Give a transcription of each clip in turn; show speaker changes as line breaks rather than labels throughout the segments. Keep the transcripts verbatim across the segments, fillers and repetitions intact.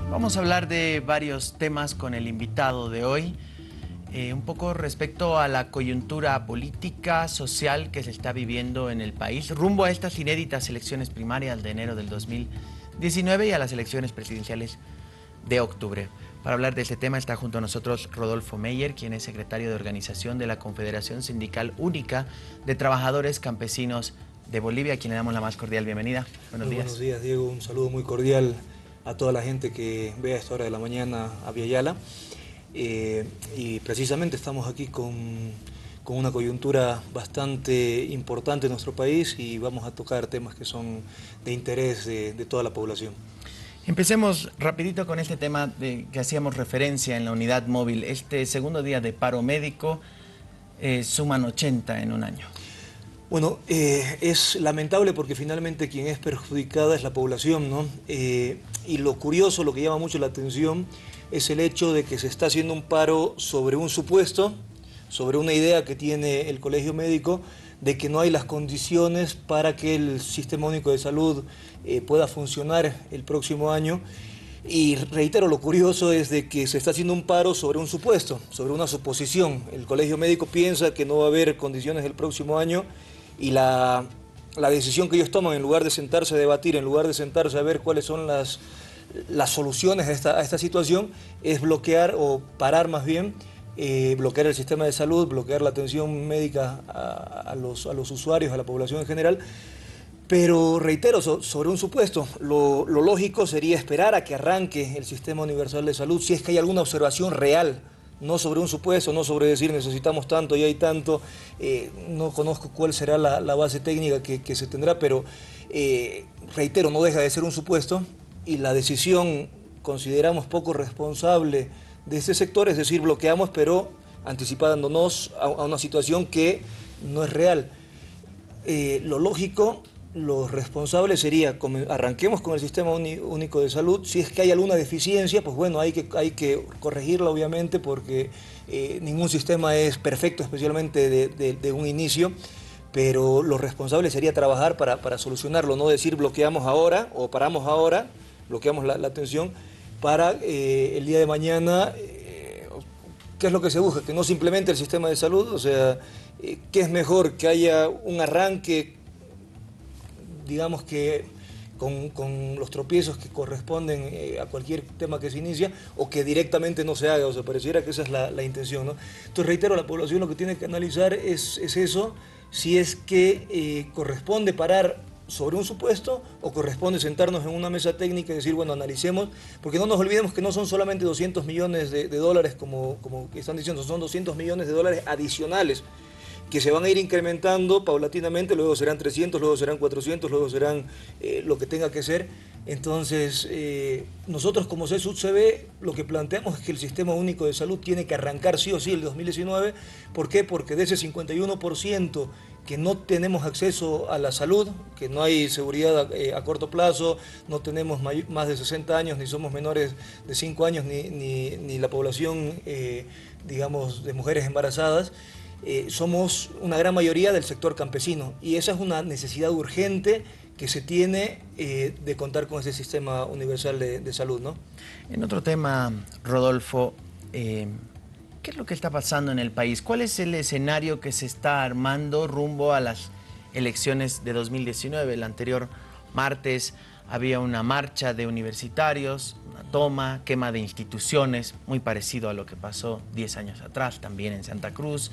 Vamos a hablar de varios temas con el invitado de hoy, eh, un poco respecto a la coyuntura política, social que se está viviendo en el país, rumbo a estas inéditas elecciones primarias de enero del dos mil diecinueve y a las elecciones presidenciales de octubre. Para hablar de este tema está junto a nosotros Rodolfo Meyer, quien es secretario de organización de la Confederación Sindical Única de Trabajadores Campesinos de Bolivia, a quien le damos la más cordial bienvenida. Buenos
muy
días.
Buenos días, Diego. Un saludo muy cordial a toda la gente que ve a esta hora de la mañana a Viayala. Eh, y precisamente estamos aquí con, con una coyuntura bastante importante en nuestro país y vamos a tocar temas que son de interés de, de toda la población.
Empecemos rapidito con este tema de que hacíamos referencia en la unidad móvil. Este segundo día de paro médico, eh, suman ochenta en un año.
Bueno, eh, es lamentable porque finalmente quien es perjudicada es la población, ¿no? Eh, y lo curioso, lo que llama mucho la atención, es el hecho de que se está haciendo un paro sobre un supuesto, sobre una idea que tiene el Colegio Médico, de que no hay las condiciones para que el Sistema Único de Salud eh, pueda funcionar el próximo año. Y reitero, lo curioso es de que se está haciendo un paro sobre un supuesto, sobre una suposición. El Colegio Médico piensa que no va a haber condiciones el próximo año y la, la decisión que ellos toman, en lugar de sentarse a debatir, en lugar de sentarse a ver cuáles son las, las soluciones a esta, a esta situación, es bloquear o parar más bien, eh, bloquear el sistema de salud, bloquear la atención médica a, a, los, a los usuarios, a la población en general. Pero reitero, so, sobre un supuesto, lo, lo lógico sería esperar a que arranque el Sistema Universal de Salud, si es que hay alguna observación real, no sobre un supuesto, no sobre decir necesitamos tanto y hay tanto. Eh, no conozco cuál será la, la base técnica que, que se tendrá, pero eh, reitero, no deja de ser un supuesto y la decisión consideramos poco responsable de este sector, es decir, bloqueamos pero anticipándonos a, a una situación que no es real. Eh, lo lógico, lo responsable sería, arranquemos con el Sistema Único de Salud, si es que hay alguna deficiencia, pues bueno, hay que, hay que corregirla obviamente porque eh, ningún sistema es perfecto, especialmente de, de, de un inicio, pero lo responsable sería trabajar para, para solucionarlo, no decir bloqueamos ahora o paramos ahora, bloqueamos la, la atención para eh, el día de mañana. Eh, ¿qué es lo que se busca? Que no simplemente el sistema de salud, o sea, eh, ¿qué es mejor? Que haya un arranque, digamos que con, con los tropiezos que corresponden eh, a cualquier tema que se inicia, o que directamente no se haga, o sea, pareciera que esa es la, la intención, ¿no? Entonces, reitero, la población lo que tiene que analizar es, es eso, si es que eh, corresponde parar sobre un supuesto o corresponde sentarnos en una mesa técnica y decir, bueno, analicemos, porque no nos olvidemos que no son solamente doscientos millones de, de dólares, como, como están diciendo, son doscientos millones de dólares adicionales, que se van a ir incrementando paulatinamente, luego serán trescientos, luego serán cuatrocientos, luego serán eh, lo que tenga que ser. Entonces, eh, nosotros como C S U C B lo que planteamos es que el Sistema Único de Salud tiene que arrancar sí o sí el dos mil diecinueve. ¿Por qué? Porque de ese cincuenta y uno por ciento que no tenemos acceso a la salud, que no hay seguridad eh, a corto plazo, no tenemos más de sesenta años, ni somos menores de cinco años, ni, ni, ni la población, eh, digamos, de mujeres embarazadas, Eh, somos una gran mayoría del sector campesino y esa es una necesidad urgente que se tiene eh, de contar con ese sistema universal de, de salud, ¿no?
En otro tema, Rodolfo, eh, ¿qué es lo que está pasando en el país? ¿Cuál es el escenario que se está armando rumbo a las elecciones de dos mil diecinueve? El anterior martes había una marcha de universitarios, una toma, quema de instituciones, muy parecido a lo que pasó diez años atrás, también en Santa Cruz.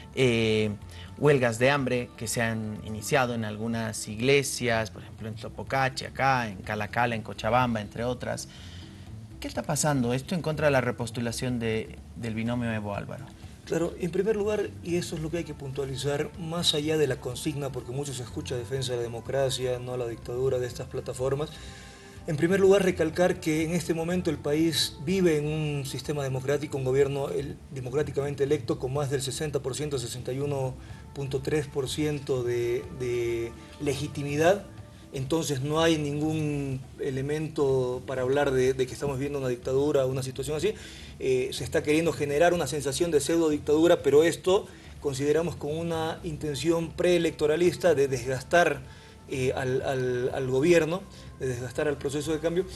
Eh, huelgas de hambre que se han iniciado en algunas iglesias, por ejemplo en Tlopocachi, acá, en Calacala, en Cochabamba, entre otras. ¿Qué está pasando? Esto en contra de la repostulación de, del binomio Evo Álvaro.
Claro, en primer lugar, y eso es lo que hay que puntualizar, más allá de la consigna, porque mucho se escucha defensa de la democracia, no la dictadura de estas plataformas. En primer lugar, recalcar que en este momento el país vive en un sistema democrático, un gobierno el, democráticamente electo con más del sesenta por ciento, sesenta y uno punto tres por ciento de, de legitimidad. Entonces no hay ningún elemento para hablar de, de que estamos viendo una dictadura o una situación así. Eh, se está queriendo generar una sensación de pseudo dictadura, pero esto consideramos con una intención preelectoralista de desgastar Eh, al, al, al gobierno, de desgastar al proceso de cambio.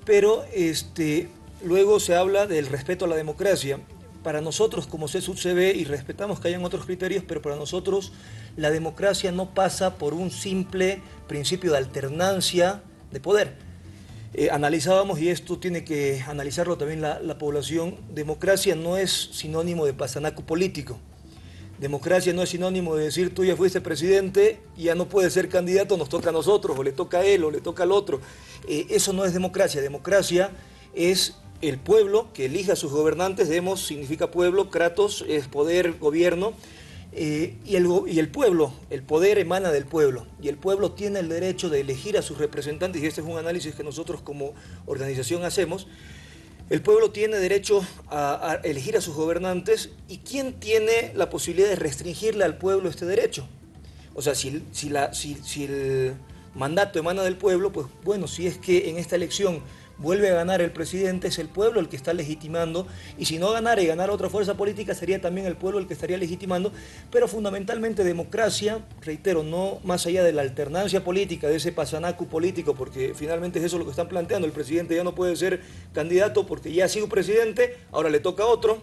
pero este, luego se habla del respeto a la democracia. Para nosotros como C S U C B, y respetamos que hayan otros criterios, pero para nosotros la democracia no pasa por un simple principio de alternancia de poder. Eh, analizábamos, y esto tiene que analizarlo también la, la población, democracia no es sinónimo de pasanaco político. Democracia no es sinónimo de decir tú ya fuiste presidente y ya no puedes ser candidato, nos toca a nosotros, o le toca a él, o le toca al otro. Eh, eso no es democracia. Democracia es el pueblo que elija a sus gobernantes. Demos significa pueblo, kratos es poder, gobierno, eh, y, el, y el pueblo, el poder emana del pueblo, y el pueblo tiene el derecho de elegir a sus representantes, y este es un análisis que nosotros como organización hacemos. El pueblo tiene derecho a, a elegir a sus gobernantes, y ¿quién tiene la posibilidad de restringirle al pueblo este derecho? O sea, si, si, la, si, si el mandato emana del pueblo, pues bueno, si es que en esta elección vuelve a ganar el presidente, es el pueblo el que está legitimando, y si no ganara y ganara otra fuerza política, sería también el pueblo el que estaría legitimando, pero fundamentalmente democracia, reitero, no más allá de la alternancia política, de ese pasanacu político, porque finalmente es eso lo que están planteando. El presidente ya no puede ser candidato porque ya ha sido presidente, ahora le toca a otro,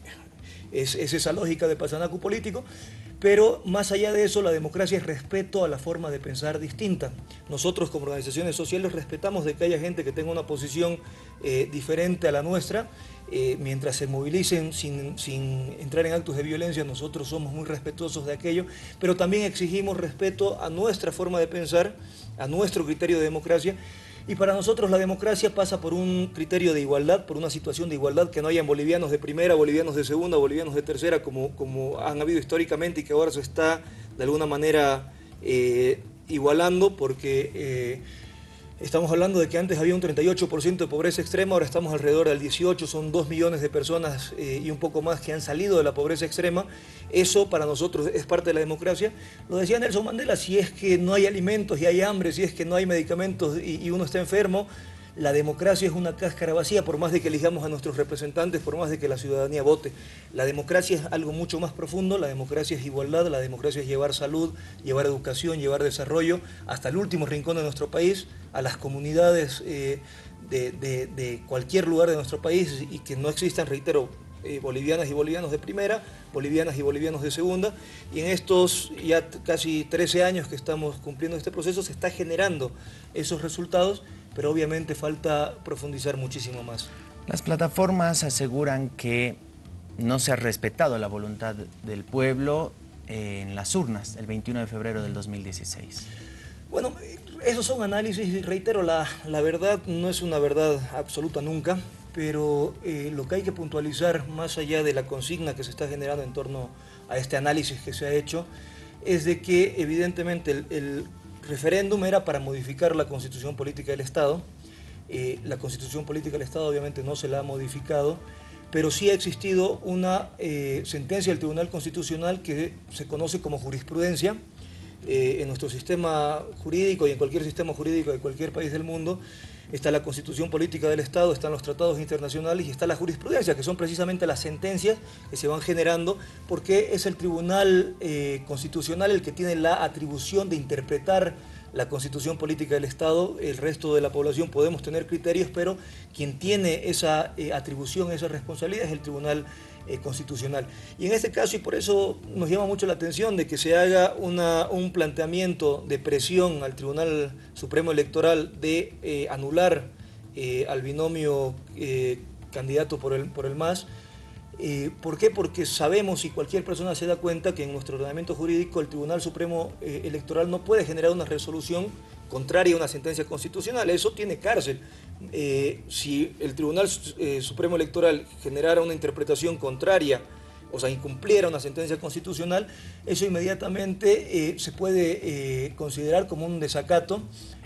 es, es esa lógica de pasanacu político. Pero más allá de eso, la democracia es respeto a la forma de pensar distinta. Nosotros como organizaciones sociales respetamos de que haya gente que tenga una posición eh, diferente a la nuestra. Eh, mientras se movilicen sin, sin entrar en actos de violencia, nosotros somos muy respetuosos de aquello, pero también exigimos respeto a nuestra forma de pensar, a nuestro criterio de democracia. Y para nosotros la democracia pasa por un criterio de igualdad, por una situación de igualdad, que no hayan bolivianos de primera, bolivianos de segunda, bolivianos de tercera, como, como han habido históricamente, y que ahora se está de alguna manera eh, igualando, porque eh, estamos hablando de que antes había un treinta y ocho por ciento de pobreza extrema, ahora estamos alrededor del dieciocho, son dos millones de personas eh, y un poco más que han salido de la pobreza extrema. Eso para nosotros es parte de la democracia. Lo decía Nelson Mandela, si es que no hay alimentos y hay hambre, si es que no hay medicamentos y, y uno está enfermo, la democracia es una cáscara vacía, por más de que elijamos a nuestros representantes, por más de que la ciudadanía vote. La democracia es algo mucho más profundo, la democracia es igualdad, la democracia es llevar salud, llevar educación, llevar desarrollo hasta el último rincón de nuestro país, a las comunidades eh, de, de, de cualquier lugar de nuestro país, y que no existan, reitero, eh, bolivianas y bolivianos de primera, bolivianas y bolivianos de segunda, y en estos ya casi trece años que estamos cumpliendo este proceso se está generando esos resultados, pero obviamente falta profundizar muchísimo más.
Las plataformas aseguran que no se ha respetado la voluntad del pueblo en las urnas el veintiuno de febrero del dos mil dieciséis.
Bueno, esos son análisis, y reitero, la, la verdad no es una verdad absoluta nunca, pero eh, lo que hay que puntualizar, más allá de la consigna que se está generando en torno a este análisis que se ha hecho, es de que evidentemente el, el referéndum era para modificar la Constitución Política del Estado. Eh, la Constitución Política del Estado obviamente no se la ha modificado, pero sí ha existido una eh, sentencia del Tribunal Constitucional que se conoce como jurisprudencia. Eh, en nuestro sistema jurídico y en cualquier sistema jurídico de cualquier país del mundo está la Constitución Política del Estado, están los tratados internacionales y está la jurisprudencia, que son precisamente las sentencias que se van generando, porque es el Tribunal eh, Constitucional el que tiene la atribución de interpretar la Constitución Política del Estado. El resto de la población podemos tener criterios, pero quien tiene esa eh, atribución, esa responsabilidad es el Tribunal eh, Constitucional. Y en este caso, y por eso nos llama mucho la atención de que se haga una, un planteamiento de presión al Tribunal Supremo Electoral de eh, anular eh, al binomio eh, candidato por el, por el M A S. Eh, ¿Por qué? Porque sabemos, y cualquier persona se da cuenta, que en nuestro ordenamiento jurídico el Tribunal Supremo eh, Electoral no puede generar una resolución contraria a una sentencia constitucional. Eso tiene cárcel. Eh, si el Tribunal eh, Supremo Electoral generara una interpretación contraria, o sea, incumpliera una sentencia constitucional, eso inmediatamente eh, se puede eh, considerar como un desacato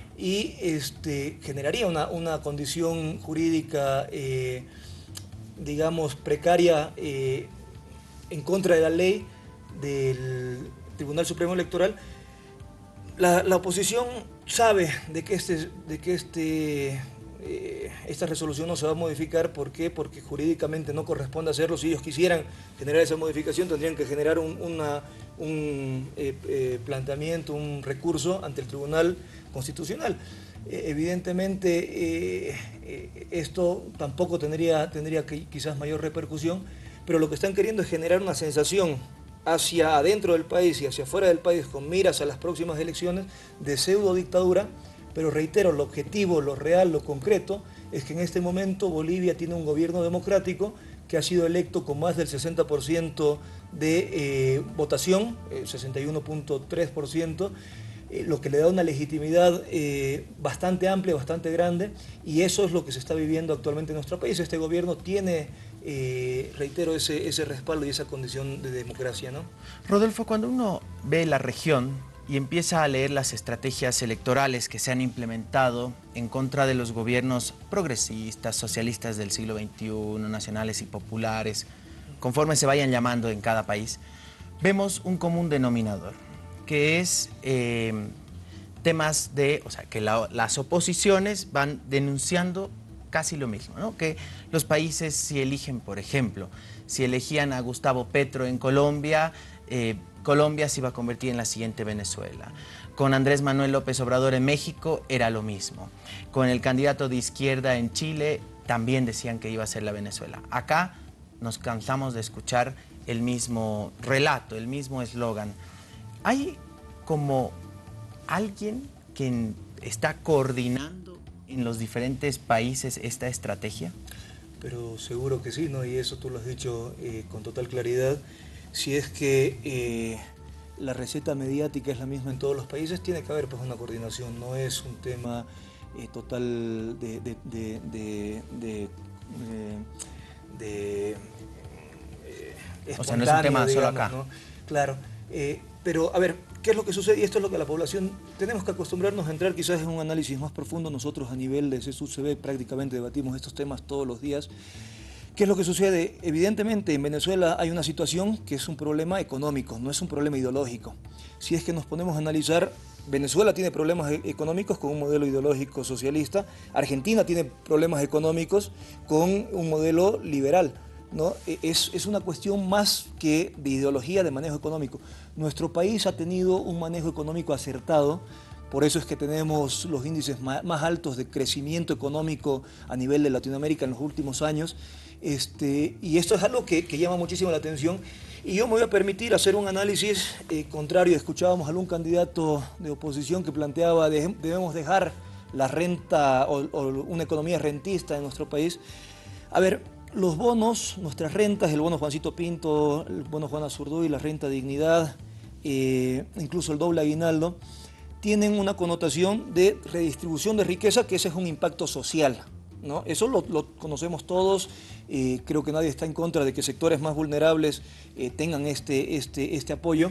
y este, generaría una, una condición jurídica eh, digamos, precaria eh, en contra de la ley del Tribunal Supremo Electoral. La, la oposición sabe de que, este, de que este, eh, esta resolución no se va a modificar. ¿Por qué? Porque jurídicamente no corresponde hacerlo. Si ellos quisieran generar esa modificación, tendrían que generar un, una, un eh, eh, planteamiento, un recurso ante el Tribunal Constitucional. eh, evidentemente eh, eh, esto tampoco tendría, tendría que, quizás mayor repercusión, pero lo que están queriendo es generar una sensación hacia adentro del país y hacia afuera del país con miras a las próximas elecciones de pseudo dictadura, pero reitero, el objetivo, lo real, lo concreto, es que en este momento Bolivia tiene un gobierno democrático que ha sido electo con más del sesenta por ciento de eh, votación, eh, sesenta y uno punto tres por ciento, eh, lo que le da una legitimidad eh, bastante amplia, bastante grande, y eso es lo que se está viviendo actualmente en nuestro país. Este gobierno tiene, eh, reitero, ese, ese respaldo y esa condición de democracia, ¿no?
Rodolfo, cuando uno ve la región y empieza a leer las estrategias electorales que se han implementado en contra de los gobiernos progresistas, socialistas del siglo veintiuno, nacionales y populares, conforme se vayan llamando en cada país, vemos un común denominador, que es eh, temas de, o sea, que la, las oposiciones van denunciando casi lo mismo, ¿no? Que los países, si eligen, por ejemplo, si elegían a Gustavo Petro en Colombia, eh, Colombia se iba a convertir en la siguiente Venezuela. Con Andrés Manuel López Obrador en México era lo mismo. Con el candidato de izquierda en Chile también decían que iba a ser la Venezuela. Acá nos cansamos de escuchar el mismo relato, el mismo eslogan. ¿Hay como alguien que está coordinando en los diferentes países esta estrategia?
Pero seguro que sí, ¿no? Y eso tú lo has dicho eh, con total claridad. Si es que eh, la receta mediática es la misma en todos los países, tiene que haber pues una coordinación, no es un tema eh, total de, de, de, de, de, de, de eh,
o sea, no es un tema
digamos,
solo acá.
¿no? Claro, eh, pero a ver, ¿qué es lo que sucede? Y esto es lo que la población, tenemos que acostumbrarnos a entrar quizás en un análisis más profundo. Nosotros a nivel de C S U C B prácticamente debatimos estos temas todos los días. ¿Qué es lo que sucede? Evidentemente en Venezuela hay una situación que es un problema económico, no es un problema ideológico. Si es que nos ponemos a analizar, Venezuela tiene problemas económicos con un modelo ideológico socialista, Argentina tiene problemas económicos con un modelo liberal, ¿no? Es, es una cuestión más que de ideología, de manejo económico. Nuestro país ha tenido un manejo económico acertado. Por eso es que tenemos los índices más altos de crecimiento económico a nivel de Latinoamérica en los últimos años. Este, y esto es algo que, que llama muchísimo la atención. Y yo me voy a permitir hacer un análisis eh, contrario. Escuchábamos a algún candidato de oposición que planteaba que debemos dejar la renta o, o una economía rentista en nuestro país. A ver, los bonos, nuestras rentas, el bono Juancito Pinto, el bono Juana Zurduy, la renta dignidad, eh, incluso el doble aguinaldo, tienen una connotación de redistribución de riqueza, que ese es un impacto social, ¿no? Eso lo, lo conocemos todos, eh, creo que nadie está en contra de que sectores más vulnerables eh, tengan este, este, este apoyo,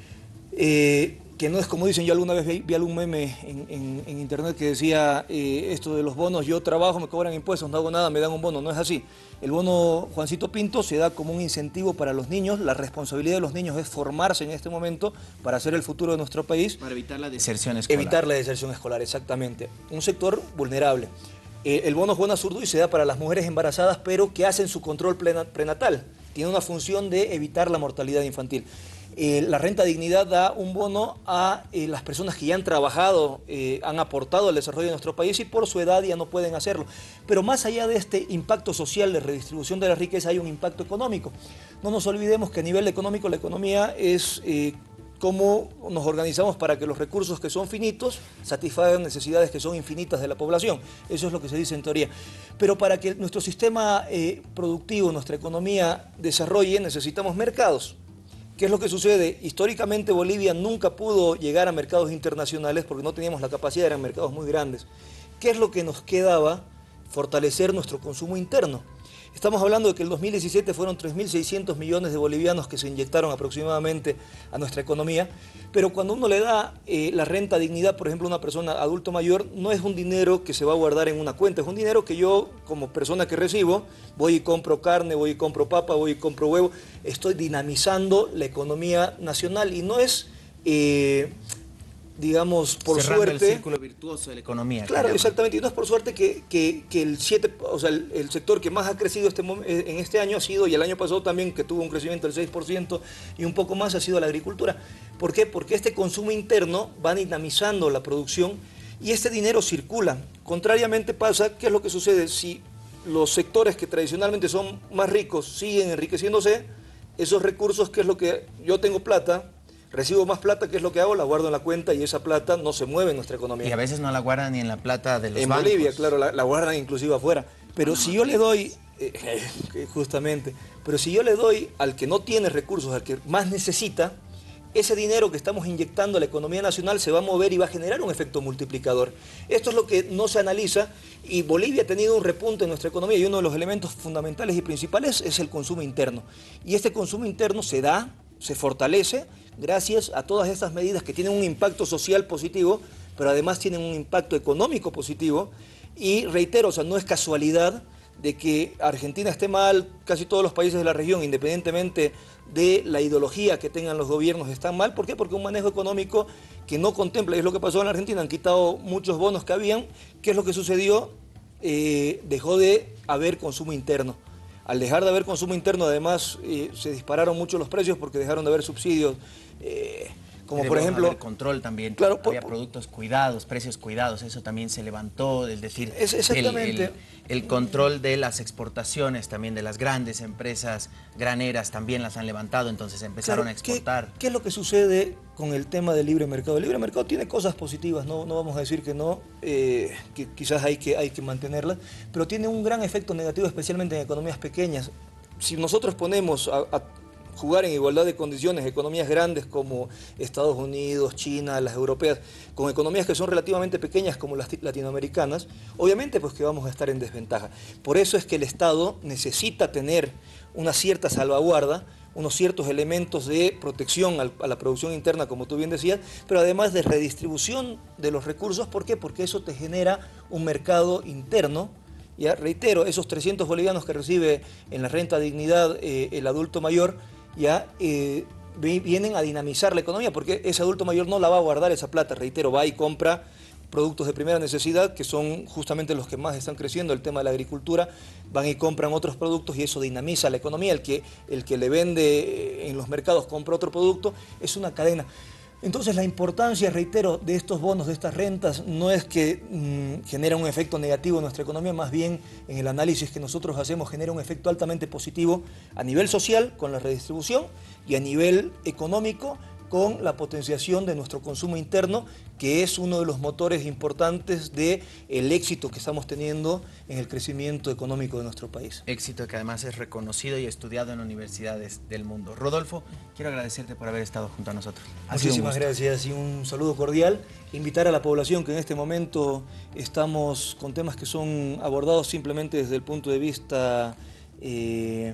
eh, que no es como dicen. Yo alguna vez vi, vi algún meme en, en, en internet que decía eh, esto de los bonos: yo trabajo, me cobran impuestos, no hago nada, me dan un bono. No es así. El bono Juancito Pinto se da como un incentivo para los niños. La responsabilidad de los niños es formarse en este momento para hacer el futuro de nuestro país.
Para evitar la deserción escolar.
Evitar la deserción escolar, exactamente. Un sector vulnerable. Eh, el bono Juana Zurduy se da para las mujeres embarazadas, pero que hacen su control prenatal. Tiene una función de evitar la mortalidad infantil. Eh, la renta dignidad da un bono a eh, las personas que ya han trabajado, eh, han aportado al desarrollo de nuestro país y por su edad ya no pueden hacerlo. Pero más allá de este impacto social de redistribución de la riqueza, hay un impacto económico. No nos olvidemos que a nivel económico la economía es eh, cómo nos organizamos para que los recursos que son finitos satisfagan necesidades que son infinitas de la población. Eso es lo que se dice en teoría. Pero para que nuestro sistema eh, productivo, nuestra economía desarrolle, necesitamos mercados. ¿Qué es lo que sucede? Históricamente Bolivia nunca pudo llegar a mercados internacionales porque no teníamos la capacidad, eran mercados muy grandes. ¿Qué es lo que nos quedaba? Fortalecer nuestro consumo interno. Estamos hablando de que el dos mil diecisiete fueron tres mil seiscientos millones de bolivianos que se inyectaron aproximadamente a nuestra economía, pero cuando uno le da eh, la renta dignidad, por ejemplo, a una persona adulto mayor, no es un dinero que se va a guardar en una cuenta, es un dinero que yo, como persona que recibo, voy y compro carne, voy y compro papa, voy y compro huevo, estoy dinamizando la economía nacional y no es... Eh, digamos, por
cerrando
suerte...
el círculo virtuoso de la economía.
Claro, exactamente, y no es por suerte que, que, que el, siete, o sea, el, el sector que más ha crecido este, en este año ha sido, y el año pasado también, que tuvo un crecimiento del seis por ciento y un poco más, ha sido la agricultura. ¿Por qué? Porque este consumo interno va dinamizando la producción y este dinero circula. Contrariamente pasa, ¿qué es lo que sucede? Si los sectores que tradicionalmente son más ricos siguen enriqueciéndose, esos recursos, ¿qué es lo que yo tengo plata? Recibo más plata, ¿qué es lo que hago? La guardo en la cuenta y esa plata no se mueve en nuestra economía.
Y a veces no la guardan ni en la plata de los
en
bancos.
En Bolivia, claro, la, la guardan inclusive afuera. Pero si yo le doy, eh, justamente, pero si yo le doy al que no tiene recursos, al que más necesita, ese dinero que estamos inyectando a la economía nacional se va a mover y va a generar un efecto multiplicador. Esto es lo que no se analiza, y Bolivia ha tenido un repunte en nuestra economía y uno de los elementos fundamentales y principales es el consumo interno. Y este consumo interno se da, se fortalece gracias a todas estas medidas que tienen un impacto social positivo, pero además tienen un impacto económico positivo. Y reitero, o sea, no es casualidad de que Argentina esté mal, casi todos los países de la región, independientemente de la ideología que tengan los gobiernos, están mal. ¿Por qué? Porque un manejo económico que no contempla, y es lo que pasó en la Argentina, han quitado muchos bonos que habían. ¿Qué es lo que sucedió? Eh, dejó de haber consumo interno. Al dejar de haber consumo interno, además, eh, se dispararon mucho los precios porque dejaron de haber subsidios, eh, como por ejemplo...
El control también,
claro,
había
por,
productos cuidados, precios cuidados, eso también se levantó, es decir,
es exactamente.
El, el, el control de las exportaciones también de las grandes empresas graneras también las han levantado, entonces empezaron claro, a exportar.
¿qué, ¿Qué es lo que sucede con el tema del libre mercado? El libre mercado tiene cosas positivas, no, no vamos a decir que no, eh, que quizás hay que, hay que mantenerlas, pero tiene un gran efecto negativo, especialmente en economías pequeñas. Si nosotros ponemos a, a jugar en igualdad de condiciones economías grandes como Estados Unidos, China, las europeas, con economías que son relativamente pequeñas como las latinoamericanas, obviamente pues que vamos a estar en desventaja. Por eso es que el Estado necesita tener una cierta salvaguarda, unos ciertos elementos de protección a la producción interna, como tú bien decías, pero además de redistribución de los recursos. ¿Por qué? Porque eso te genera un mercado interno. Ya reitero, esos trescientos bolivianos que recibe en la renta dignidad eh, el adulto mayor, ya eh, vienen a dinamizar la economía, porque ese adulto mayor no la va a guardar esa plata, reitero, va y compra productos de primera necesidad, que son justamente los que más están creciendo, el tema de la agricultura, van y compran otros productos y eso dinamiza la economía. El que, el que le vende en los mercados compra otro producto, es una cadena. Entonces la importancia, reitero, de estos bonos, de estas rentas, no es que mmm, genera un efecto negativo en nuestra economía, más bien en el análisis que nosotros hacemos genera un efecto altamente positivo a nivel social con la redistribución y a nivel económico con la potenciación de nuestro consumo interno, que es uno de los motores importantes del éxito que estamos teniendo en el crecimiento económico de nuestro país.
Éxito que además es reconocido y estudiado en universidades del mundo. Rodolfo, quiero agradecerte por haber estado junto a nosotros.
Ha Muchísimas gracias y un saludo cordial. Invitar a la población que en este momento estamos con temas que son abordados simplemente desde el punto de vista Eh,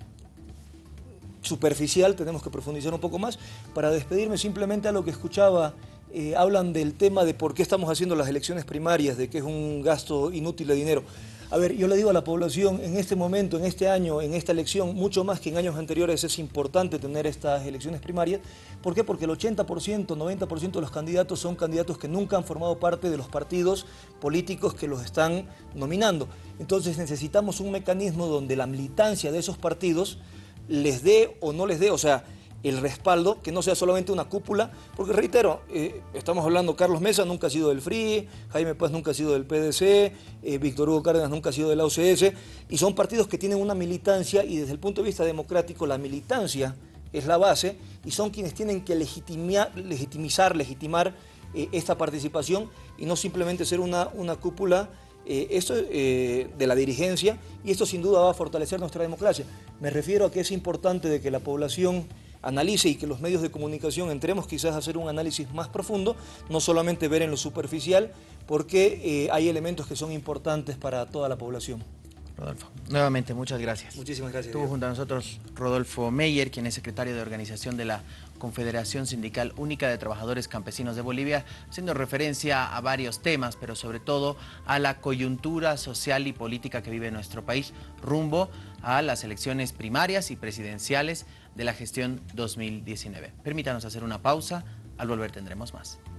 superficial, tenemos que profundizar un poco más. Para despedirme simplemente a lo que escuchaba, eh, hablan del tema de por qué estamos haciendo las elecciones primarias, de que es un gasto inútil de dinero. A ver, yo le digo a la población, en este momento, en este año, en esta elección, mucho más que en años anteriores, es importante tener estas elecciones primarias. ¿Por qué? Porque el ochenta por ciento, noventa por ciento de los candidatos son candidatos que nunca han formado parte de los partidos políticos que los están nominando. Entonces necesitamos un mecanismo donde la militancia de esos partidos les dé o no les dé, o sea, el respaldo, que no sea solamente una cúpula, porque reitero, eh, estamos hablando, Carlos Mesa nunca ha sido del F R I, Jaime Paz nunca ha sido del P D C, eh, Víctor Hugo Cárdenas nunca ha sido de la U C S, y son partidos que tienen una militancia, y desde el punto de vista democrático la militancia es la base, y son quienes tienen que legitimar, legitimizar, legitimar eh, esta participación, y no simplemente ser una, una cúpula Eh, esto eh, de la dirigencia, y esto sin duda va a fortalecer nuestra democracia. Me refiero a que es importante de que la población analice y que los medios de comunicación entremos quizás a hacer un análisis más profundo, no solamente ver en lo superficial, porque eh, hay elementos que son importantes para toda la población.
Rodolfo, nuevamente muchas gracias.
Muchísimas gracias.
Estuvo junto a nosotros Rodolfo Meyer, quien es secretario de organización de la Confederación Sindical Única de Trabajadores Campesinos de Bolivia, haciendo referencia a varios temas, pero sobre todo a la coyuntura social y política que vive nuestro país rumbo a las elecciones primarias y presidenciales de la gestión dos mil diecinueve. Permítanos hacer una pausa, al volver tendremos más.